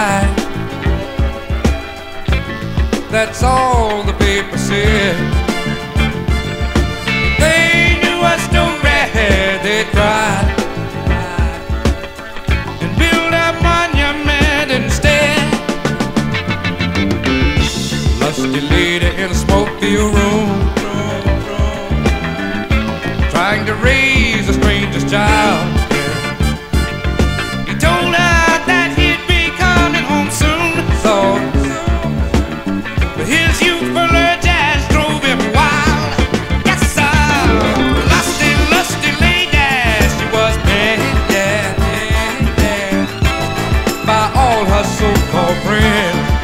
died. That's all the paper said. They knew a story, they cried and built a monument instead. Lusty lady in a smoke-filled room, trying to raise a stranger's child. He told her that he'd be coming home soon, but his youthful urges drove him wild. Yes, sir, lusty, lusty lady, she was bad by all her so-called friends.